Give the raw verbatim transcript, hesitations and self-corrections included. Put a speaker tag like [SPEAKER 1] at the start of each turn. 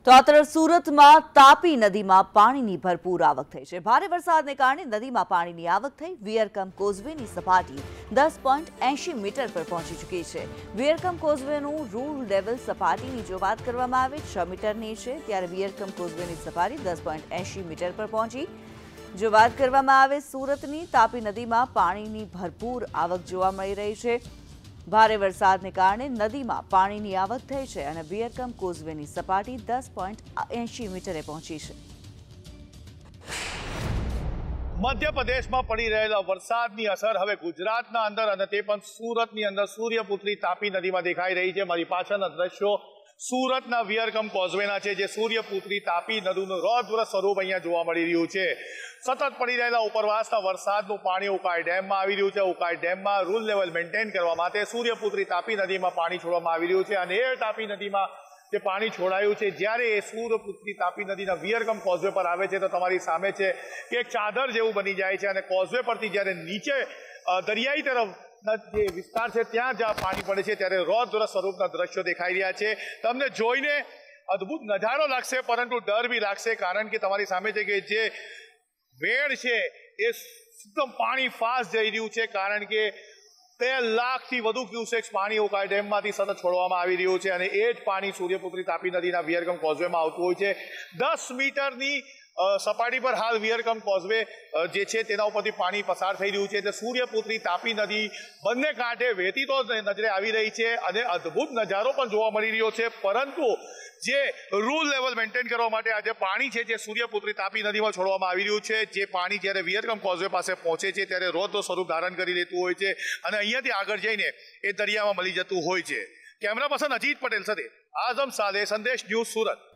[SPEAKER 1] તો આ તરફ સુરતમાં તાપી નદીમાં પાણીની ભરપૂર આવક થઈ છે। ભારે વરસાદને કારણે નદીમાં પાણીની આવક થઈ। વિયરકમ કોઝવેની સપાટી દસ પોઈન્ટ એંશી મીટર પર પહોંચી ચૂકી છે। વિયરકમ કોઝવેનું રૂલ લેવલ સપાટીની જો વાત કરવામાં આવે છ મીટરની છે, ત્યારે વિયરકમ કોઝવેની સપાટી દસ પોઈન્ટ એંશી મીટર પર પહોંચી। જો વાત કરવામાં આવે સુરતની, તાપી નદીમાં પાણીની ભરપૂર આવક જોવા મળી રહી છે। ભારે વરસાદને કારણે નદીમાં પાણીની આવક થઈ છે અને વિયરકમ કોઝવેની સપાટી દસ પોઈન્ટ એંશી મીટરે પહોંચી છે।
[SPEAKER 2] મધ્યપ્રદેશમાં પડી રહેલા વરસાદની અસર હવે ગુજરાતના અંદર અને તે પણ સુરતની અંદર સૂર્યપુત્રી તાપી નદીમાં દેખાઈ રહી છે। મારી પાછળના દ્રશ્યો સુરતના વિયરકમ કોઝવેના છે, જે સૂર્યપુત્રી તાપી નદીનું રૌદ્ર સ્વરૂપ અહીંયા જોવા મળી રહ્યું છે। સતત પડી રહેલા ઉપરવાસના વરસાદનું પાણી ઉકાઈ ડેમમાં આવી રહ્યું છે। ઉકાઈ ડેમમાં રૂલ લેવલ મેન્ટેન કરવા માટે સૂર્યપુત્રી તાપી નદીમાં પાણી છોડવામાં આવી રહ્યું છે અને એ તાપી નદીમાં જે પાણી છોડાયું છે, જ્યારે એ સૂર્યપુત્રી તાપી નદીના વિયરકમ કોઝવે પર આવે છે તો તમારી સામે છે કે એક ચાદર જેવું બની જાય છે અને કોઝવે પરથી જ્યારે નીચે દરિયાઈ તરફ જે વિસ્તાર છે ત્યાં જ્યાં પાણી પડે છે ત્યારે રૌદ્ર સ્વરૂપના દ્રશ્યો દેખાઈ રહ્યા છે। તમને જોઈને અદ્ભુત નજારો લાગશે, પરંતુ ડર બી લાગશે, કારણ કે તમારી સામે છે કે જે વેણ છે એ એકદમ પાણી ફાસ્ટ જઈ રહ્યું છે, કારણ કે બે લાખથી વધુ ક્યુસેક્સ પાણી ઉકાઈ ડેમમાંથી સતત છોડવામાં આવી રહ્યું છે અને એ જ પાણી સૂર્યપુત્રી તાપી નદીના વિયરકમ કોઝવેમાં આવતું હોય છે। દસ મીટરની સપાટી પર હાલ વિયરકમ કોઝવે જે છે તેના ઉપરથી પાણી પસાર થઈ રહ્યું છે। એટલે સૂર્યપુત્રી તાપી નદી બંને કાંઠે વહેતી તો નજરે આવી રહી છે અને અદ્ભુત નજારો પણ જોવા મળી રહ્યો છે, પરંતુ જે રૂલ લેવલ મેન્ટેન કરવા માટે આજે પાણી છે જે સૂર્યપુત્રી તાપી નદીમાં છોડવામાં આવી રહ્યું છે, જે પાણી જ્યારે વિયરકમ કોઝવે પાસે પહોંચે છે ત્યારે રૌદ્ર સ્વરૂપ ધારણ કરી લેતું હોય છે અને અહીંયાથી આગળ જઈને એ દરિયામાં મળી જતું હોય છે। કેમેરા પર્સન અજીત પટેલ સાથે આઝમ સાલે, સંદેશ ન્યૂઝ, સુરત।